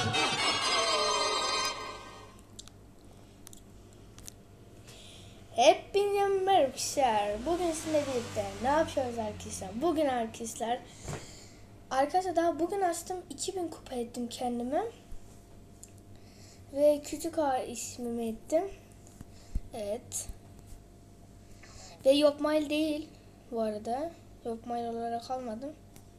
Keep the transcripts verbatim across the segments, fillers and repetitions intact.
Hepinize merhaba arkadaşlar. Bugün sizinle birlikte ne yapıyoruz arkadaşlar? Bugün arkadaşlar Arkadaşlar daha bugün açtım, iki bin kupa ettim kendime. Ve küçük ağa ismimi ettim. Evet. Ve Yopmail değil bu arada. Yopmail olarak almadım.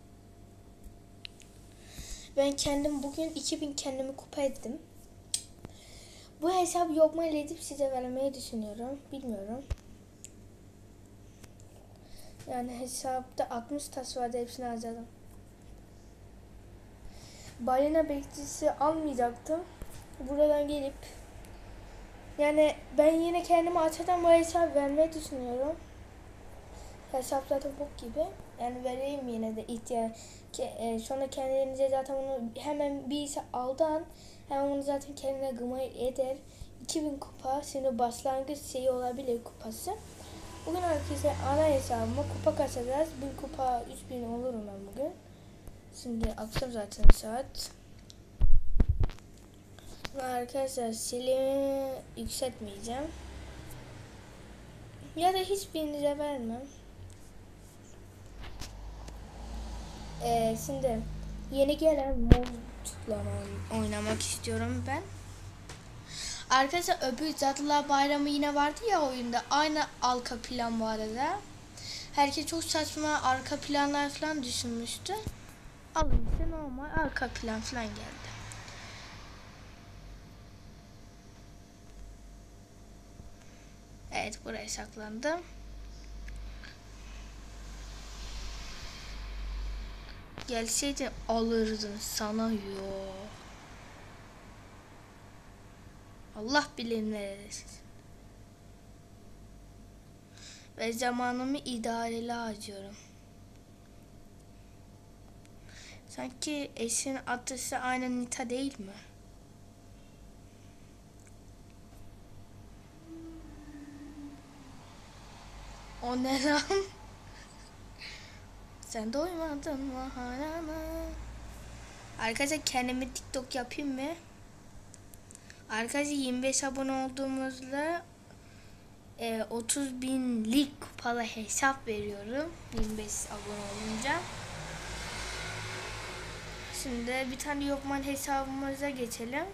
Ben kendim bugün iki bin kendimi kupa ettim. Bu hesabı Yopmail edip size vermeyi düşünüyorum. Bilmiyorum. Yani hesapta altmış tas vardı, hepsini harcadım. Balina bekçisi almayacaktım. Buradan gelip yani ben yine kendime açadan bu hesabı vermeyi düşünüyorum. Hesap zaten bok gibi. Yani vereyim yine de ihtiyaç. E, sonra kendinize zaten onu hemen birisi aldı an hemen onu zaten kendine gıma eder. iki bin kupa şimdi başlangıç şeyi olabilir, kupası. Bugün arkadaşlar ana hesabıma kupa kasacağız. bin kupa üç bin olurum ben bugün. Şimdi akşam zaten saat. Arkadaşlar silimi yükseltmeyeceğim. Ya da hiçbirinize vermem. Ee, şimdi yeni gelen modla oynamak istiyorum ben. Arkadaşlar öbür Cadılar Bayramı yine vardı ya oyunda. Aynı arka plan bu arada. Herkes çok saçma arka planlar falan düşünmüştü. Alın işte normal arka plan falan geldi. Evet, buraya saklandım. Gelseydi alırdın sana yok. Allah bilir neredesin. Ve zamanımı idareli harcıyorum. Sanki eşin atışı aynı Nita değil mi? O ne lan? Sen doymadın mı hala mı? Arkadaşlar kendime TikTok yapayım mı? Arkadaşlar yirmi beş abone olduğumuzda e, otuz binlik kupalı hesap veriyorum. yirmi beş abone olunca. Şimdi bir tane Yopman hesabımıza geçelim.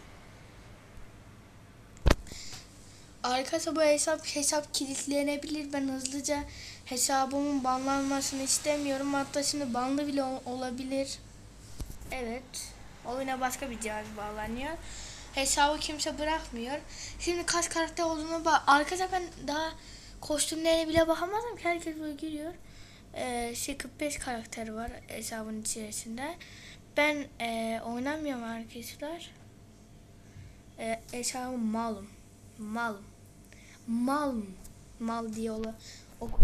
Arkadaşlar bu hesap hesap kilitlenebilir. Ben hızlıca hesabımın banlanmasını istemiyorum. Hatta şimdi banlı bile olabilir. Evet. Oyuna başka bir cihaz bağlanıyor. Hesabı kimse bırakmıyor. Şimdi kaç karakter olduğunu bak. Arkadaşlar ben daha kostümlerine bile bakamadım ki, herkes böyle giriyor. Ee, şey kırk beş karakter var hesabın içerisinde. Ben e, oynamıyorum arkadaşlar. E, hesabım malım. Malım. Mal mal diye ola oku.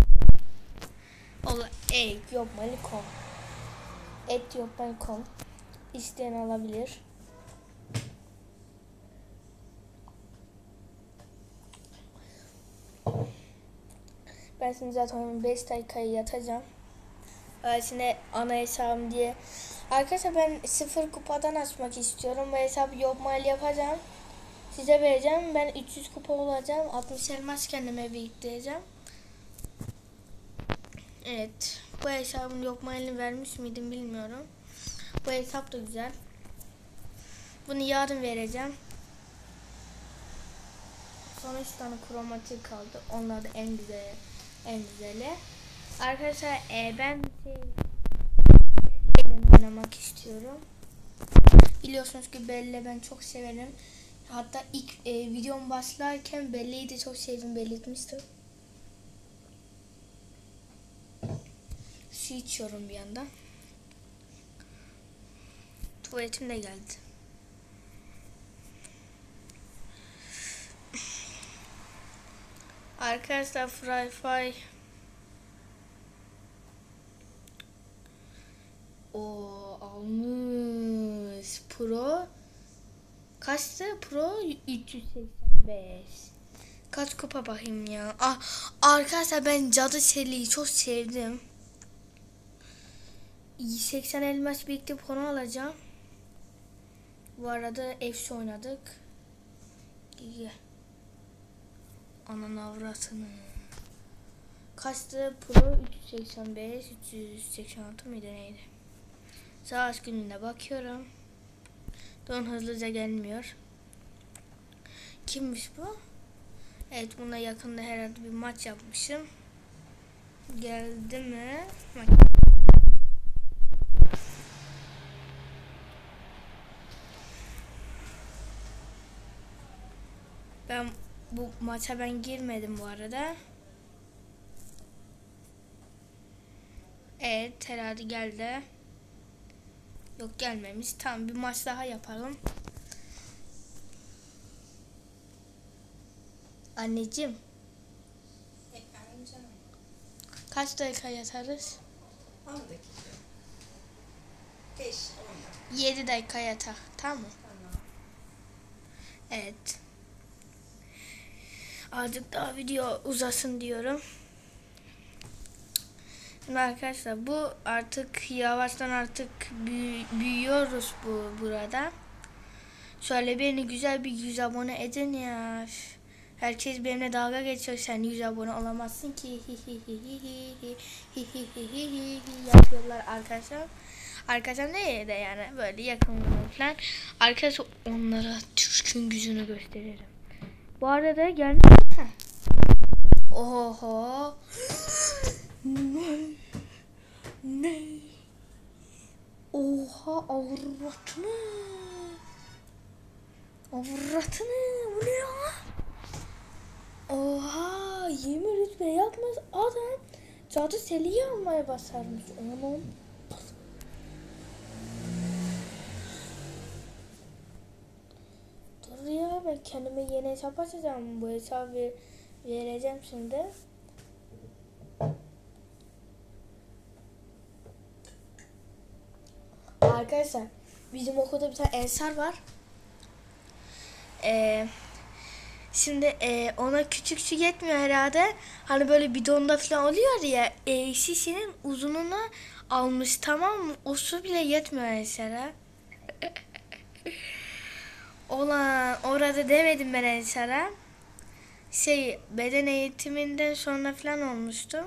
Ola et yok malikom. Et yok malikom. İsteyen alabilir. Ben şimdi zaten beş dakikayı yatacağım. Şimdi ana hesabım diye. Arkadaşlar ben sıfır kupadan açmak istiyorum. Bu hesabı yok mal yapacağım. Size vereceğim. Ben üç yüz kupa olacağım. altmış elmas kendime biriktireceğim. Evet. Bu hesabın yok malini vermiş miydim bilmiyorum. Bu hesap da güzel. Bunu yarın vereceğim. Sonra üç tane kromatik kaldı. Onlar da en güzel, en güzeli. Arkadaşlar e, ben şey, Belle'yle oynamak istiyorum. Biliyorsunuz ki Belle ben çok severim. Hatta ilk e, videom başlarken Belle'yi de çok sevdim, belirtmiştim. Su içiyorum bir yandan. Tuvaletim de geldi. Arkadaşlar Fry o almış Pro kaçtı? Pro üç yüz seksen beş. Kaç kupa bakayım ya. Ah, arkadaşlar ben Cadı Şeli'yi çok sevdim. seksen elmas birlikte puan alacağım. Bu arada F C oynadık. Gel. Ananı avratını. Kaçtı? Pro üç yüz seksen beş, üç yüz seksen altı mıydı neydi? Savaş gününe bakıyorum. Don hızlıca gelmiyor. Kimmiş bu? Evet, buna yakında herhalde bir maç yapmışım. Geldi mi? Ben bu maça ben girmedim bu arada. Evet, herhalde geldi. Yok, gelmemiş. Tamam, bir maç daha yapalım. Anneciğim. Efendim canım. Kaç dakika yatarız? on dakika. beş on dakika. yedi dakika yatar. Tamam mı? Tamam. Evet. Azıcık daha video uzasın diyorum. Şimdi arkadaşlar, bu artık yavaştan artık büyü büyüyoruz bu burada. Şöyle beni güzel bir yüz abone edin ya. Herkes benimle dalga geçiyor, sen yüz abone olamazsın ki yapıyorlar arkadaşlar. Arkadaşlar ne de yani böyle yakın falan. Arkadaşlar onlara Türk'ün gücünü gösteririm. Bu arada geldi. Oho. Ne? Ne? Oha, avratını. Avratını. Bu ne ya? Oha, yemin rütbe yapmaz adam. Cadı seliği almaya basarmış. Onun. Dur ya, ben kendime yeni hesap açacağım. Bu hesabı vereceğim şimdi. Arkadaşlar, bizim okulda bir tane Ensar var. Ee, şimdi e, ona küçük su yetmiyor herhalde. Hani böyle bidonda falan oluyor ya. E, şişenin uzunluğunu almış, tamam mı? O su bile yetmiyor Ensar'a. Olan orada demedim ben Ensar'a. Şey, beden eğitiminden sonra falan olmuştu.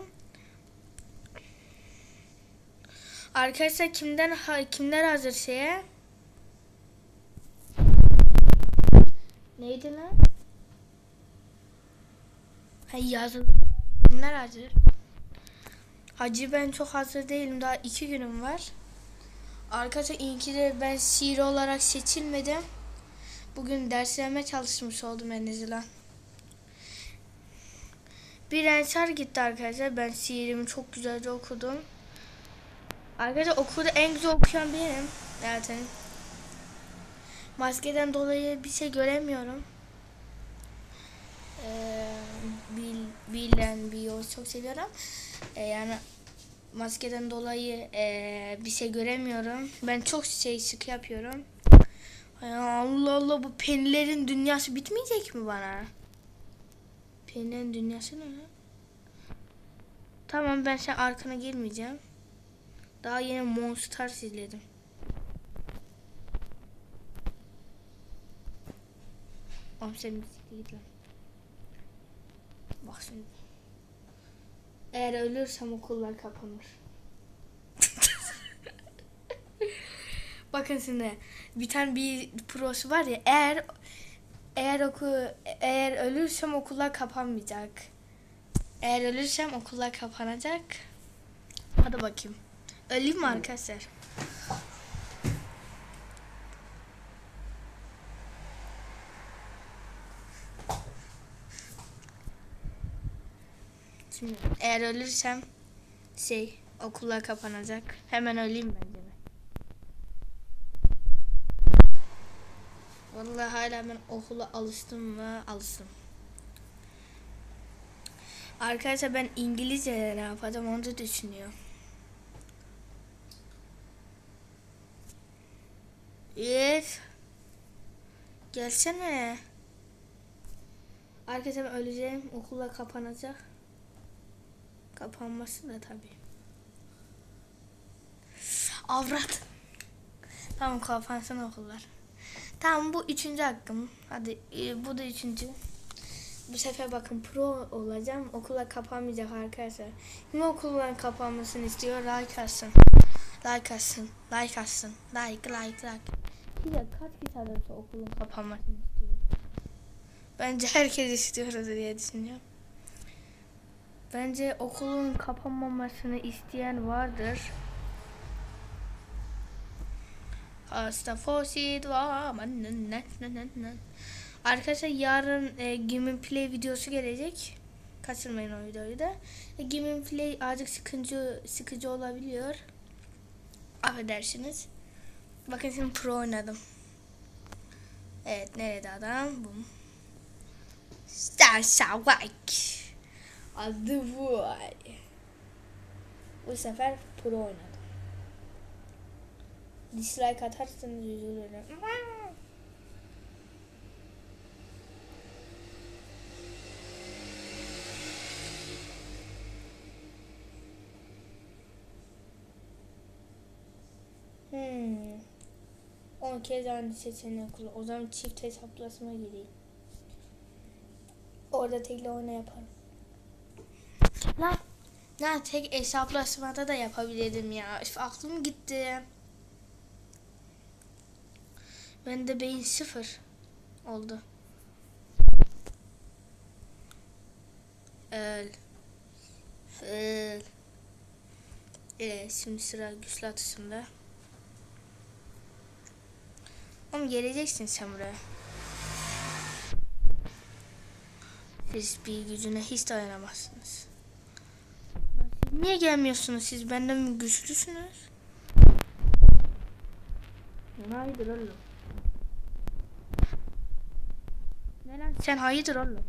Arkadaşlar, kimden ha, kimler hazır şeye? Neydi lan? Ha, yazın. Kimler hazır? Hacı, ben çok hazır değilim. Daha iki günüm var. Arkadaşlar, iyi de ben şiir olarak seçilmedim. Bugün derslerime çalışmış oldum en azından. Bir Ensar gitti arkadaşlar. Ben şiirimi çok güzelce okudum. Arkadaşlar, okulda en güzel okuyan benim zaten. Maskeden dolayı bir şey göremiyorum. Ee, bil, bilen bir yolu çok seviyorum. Ee, yani maskeden dolayı e, bir şey göremiyorum. Ben çok şey sık yapıyorum. Ay, Allah Allah, bu penilerin dünyası bitmeyecek mi bana? Penilerin dünyası ne? Tamam, ben sen arkana girmeyeceğim. Daha yeni Monster izledim. Oğlum sen bisiklet git lan. Bak şimdi. Eğer ölürsem okullar kapanır. Bakın şimdi, bir tane bir prosu var ya, eğer eğer oku eğer ölürsem okullar kapanmayacak. Eğer ölürsem okullar kapanacak. Hadi bakayım. Öleyim mi arkadaşlar? Şimdi eğer ölürsem şey, okullar kapanacak. Hemen öleyim bence de. Vallahi hala ben okula alıştım mı? Alıştım. Arkadaşlar, ben İngilizce ne yapacağım onu da düşünüyorum. Yes. Gelsene. Arkadaşlar, ben öleceğim. Okullar kapanacak. Kapanmasın da tabii. Avrat. Tamam, kapansın okullar. Tamam, bu üçüncü hakkım. Hadi e, bu da üçüncü. Bu sefer bakın pro olacağım. Okula kapanmayacak arkadaşlar. Kim okulların kapanmasını istiyor? Like atsın. Like atsın. Like atsın. Like like like. Bir de kaç kişi alırsa okulun kapanmasını istiyor? Bence herkes istiyor diye düşünüyorum. Bence okulun kapanmamasını isteyen vardır. Hasta fosit var. Arkadaşlar yarın e, Gaming Play videosu gelecek. Kaçırmayın o videoyu da. E, Gaming Play azıcık sıkıcı, sıkıcı olabiliyor. Affedersiniz. Bakın şimdi pro oynadım. Evet, nerede adam? Bum. Star Savak. Adı bu. Bu sefer pro oynadım. Dislike atarsanız üzülürüm. Hmm. on kez aynı seçeneği kullan. O zaman çift hesaplaşma gireyim. Orada tekli oyna yaparım. La, la tek hesaplaşmada da yapabilirim ya. Üf, aklım gitti. Bende beyin sıfır oldu. Öl. Öl. Evet, şimdi sıra güçlü atışında. Oğlum geleceksin sen buraya. Siz bir gücüne hiç dayanamazsınız. Siz niye gelmiyorsunuz? Siz benden mi güçlüsünüz? Hayırdır oğlum? Ne lan? Sen hayırdır oğlum?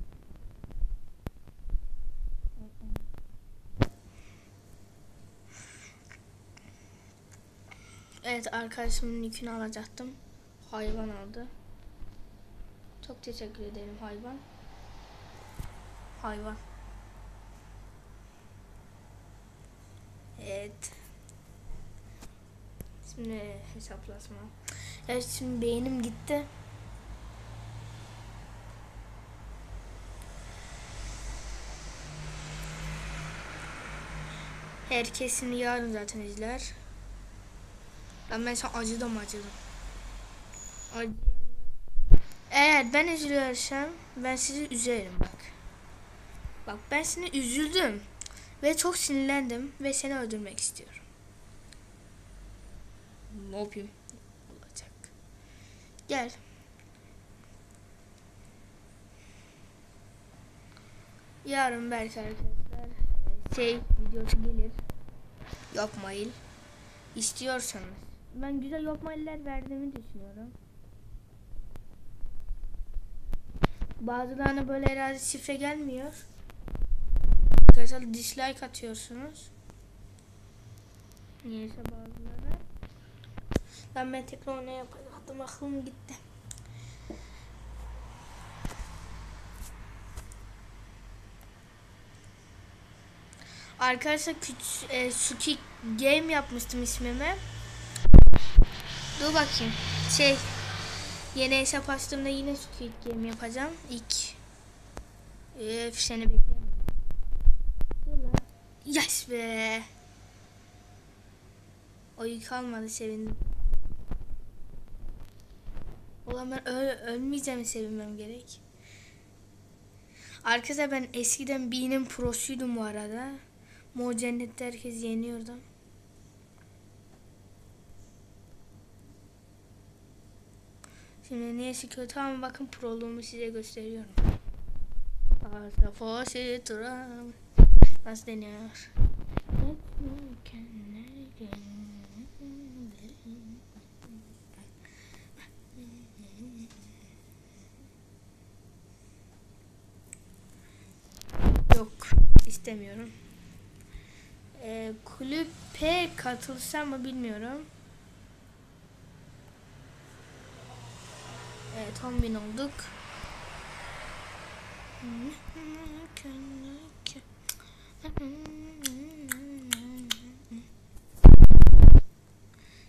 Evet, arkadaşımın yükünü alacaktım. Hayvan aldı. Çok teşekkür ederim hayvan. Hayvan. Evet. Şimdi hesaplaşma. Evet, şimdi beynim gitti. Herkesin yarın zaten izler. Ben mesela acıdım acıdım. Acı. Eğer ben üzülürsem ben sizi üzerim bak. Bak, ben seni üzüldüm ve çok sinirlendim ve seni öldürmek istiyorum. Ne yapayım? Olacak. Gel. Yarın belki arkadaşlar şey videosu gelir. Yapmayın. İstiyorsanız. Ben güzel yapmayılar verdiğimi düşünüyorum. Bazılarına böyle herhalde şifre gelmiyor. Arkadaşlar dislike atıyorsunuz. Niyeyse bazıları. Ben ben tekrar ne yapacaktım, aklım gitti. Arkadaşlar küçük e, Suki Game yapmıştım ismime. Dur bakayım. Şey, yeni hesap açtığımda yine Suki Game yapacağım. İlk. Öf, seni bekliyorum. Dur lan. Yes be. O yük almadı, sevindim. Ulan ben öl ölmeyeceğimi sevinmem gerek. Arkadaşlar ben eskiden B'nin prosuydum bu arada. Mor Cennet'te herkes yeniyordum. Şimdi niyeyse kötü ama bakın proluğumu size gösteriyorum. Nasıl deniyor? Yok, istemiyorum. Ee, kulüpe katılsam mı bilmiyorum. Evet, on bin olduk.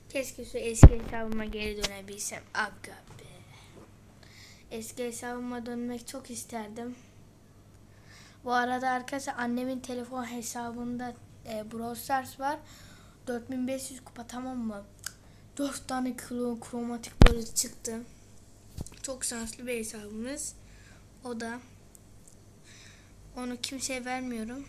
Keşke şu eski hesabıma geri dönebilsem. Aga be. Eski hesabıma dönmek çok isterdim. Bu arada arkadaşlar annemin telefon hesabında e, Brawl Stars var. dört bin beş yüz kupa, tamam mı? dört tane kro kromatik böyle çıktı. Çok şanslı bir hesabımız. O da. Onu kimseye vermiyorum.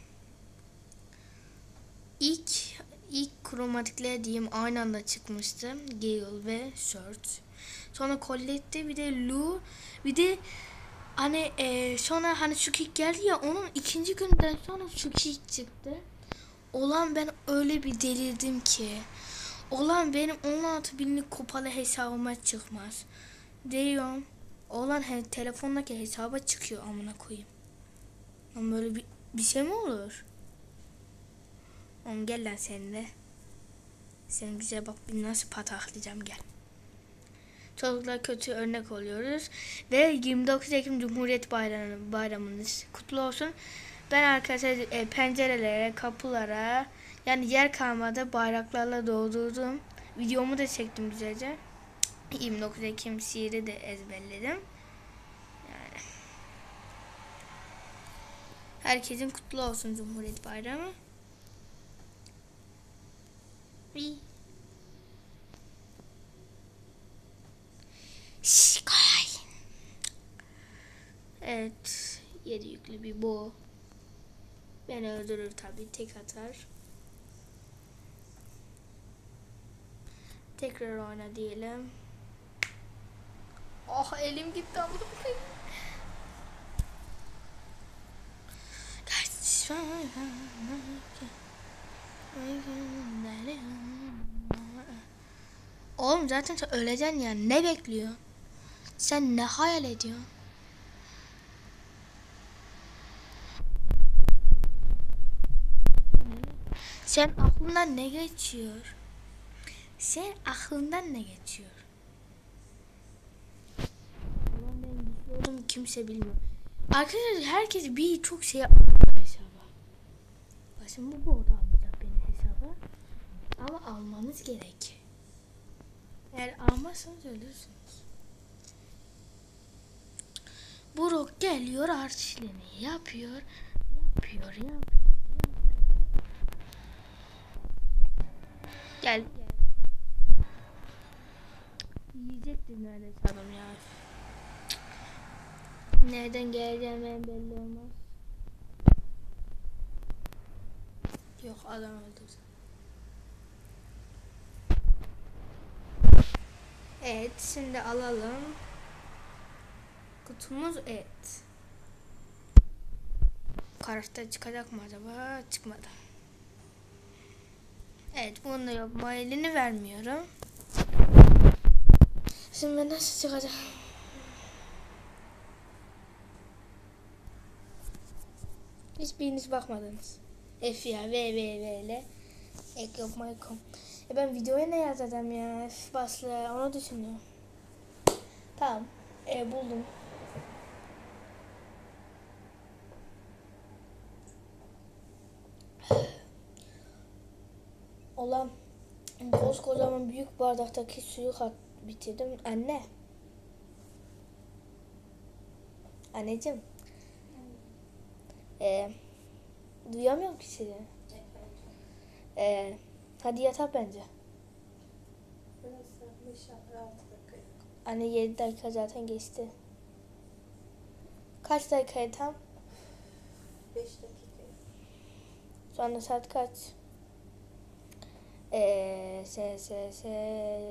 İlk ilk kromatikler diyeyim aynı anda çıkmıştı. Gale ve Search. Sonra Colette, bir de Lu, bir de hani e, sonra hani şu kick geldi ya, onun ikinci günden sonra şu kick çıktı. Olan ben öyle bir delirdim ki. Olan benim on altı binlik kupalı hesabıma çıkmaz. Diyorum. Olan he, telefondaki hesaba çıkıyor, amına koyayım. Ama böyle bir, bir şey mi olur? Oğlum gel lan sen de. Sen güzel bak bir nasıl pataklayacağım, gel. Çocuklar kötü örnek oluyoruz. Ve yirmi dokuz Ekim Cumhuriyet Bayramı, bayramınız kutlu olsun. Ben arkadaşlar e, pencerelere, kapılara, yani yer kalmadı bayraklarla doldurdum. Videomu da çektim güzelce. yirmi dokuz Ekim şiiri de ezberledim. Yani. Herkesin kutlu olsun Cumhuriyet Bayramı. Şikay. Evet. Yedi yüklü bir bu. Beni öldürür tabii, tek atar. Tekrar oyna diyelim. Oh, elim gitti ama. Oğlum zaten sen öleceksin ya. Ne bekliyor? Sen ne hayal ediyorsun? Sen aklından ne geçiyor? Sen aklından ne geçiyor? Ulan ben düşünüyorum, kimse bilmiyor. Arkadaşlar herkes bir çok şey alıyor hesaba. Başım bu boğda almayacak benim hesaba. Ama almanız gerek. Eğer almazsanız ölürsünüz. Brock geliyor, artistliğini yapıyor. Yapıyor, yapıyor. Gel. Yiyecektir neredeyse adam ya. Nereden geleceğim ben belli olmaz. Yok, adam öldürdü. Evet, şimdi alalım. Kutumuz et. Karakter çıkacak mı acaba? Çıkmadı. Evet, bunu da yapma elini vermiyorum. Şimdi nasıl çıkacak? Hiçbiriniz bakmadınız. F ya V V V ile ek yapmayı kom. E ben videoya ne yazacağım ya? F baslı onu düşünüyorum. Tamam. E buldum. Olan koskocaman büyük bardaktaki suyu kat bitirdim. Anne. Anneciğim. Ee, duyamıyorum ki seni. Ee, hadi yatak bence. Anne yedi dakika zaten geçti. Kaç dakikaya tam? beş dakika. Şu anda saat kaç? Eee se se se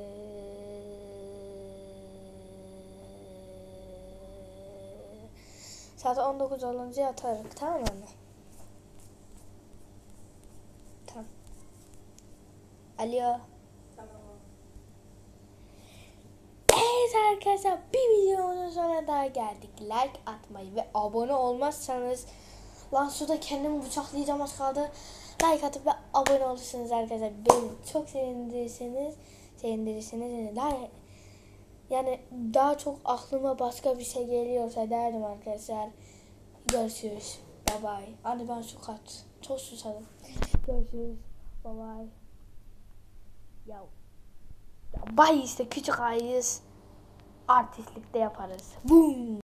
saat on dokuz olunca yatarız, tamam mı anne? Tamam. Alo. Tamam. Evet arkadaşlar, bir videonun sonuna daha geldik. Like atmayı ve abone olmazsanız, lan suda kendimi bıçaklayacağım az kaldı. Like atıp ve abone olursunuz arkadaşlar. Beni çok sevindirirseniz, sevindirirseniz like, yani daha çok aklıma başka bir şey geliyorsa derdim arkadaşlar. Görüşürüz. Bye bye. Anne ben su kat. Çok susadım. Görüşürüz. Bye bye. Yo. Bahis de küçük ayız. Artistlik de yaparız. Boom.